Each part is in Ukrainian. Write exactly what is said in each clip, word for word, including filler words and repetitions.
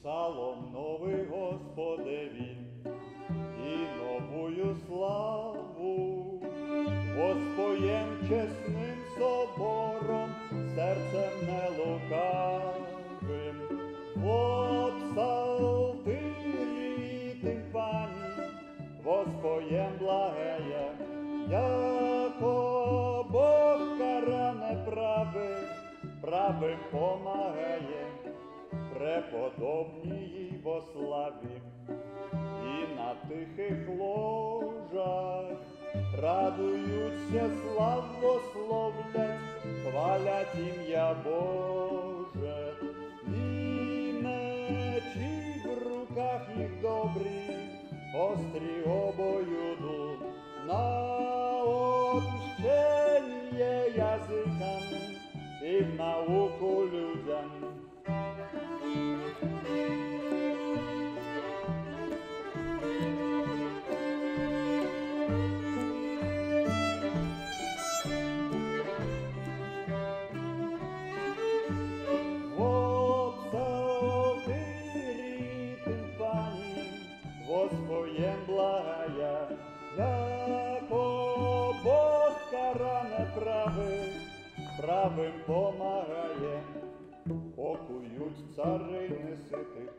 Псалом новий Господеві і новую славу, воспоєм чесним собором, серцем нелукавим, в псалтирі тимпані, воспоєм благеєм, яко Бог кара неправих, правим помагає, преподобній во славі. І на тихих ложах радуються, славословлять, хвалять ім'я Боже. І мечі в руках їх добрі, острі обоюду, на отмщення язикам і в науку людям. Воспоєм благая, яко Бог кара неправих, правим помагає, окують цари неситих,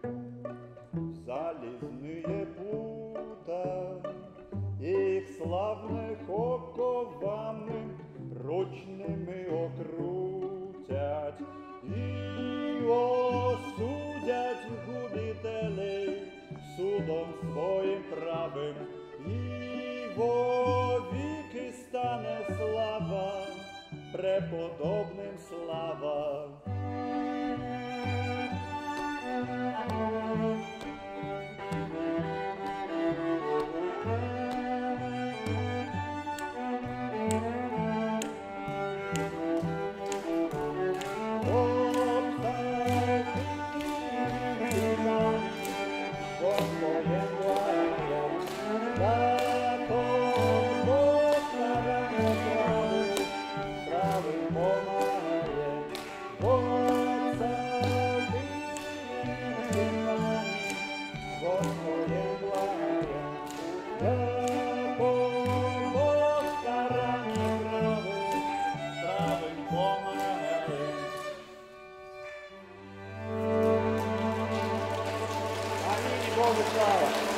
залізные пута, їх славних оковами ручними окрутять, і осудять губителей судом своїм правим, і вовіки стане слава, преподобним слава. Богу слава!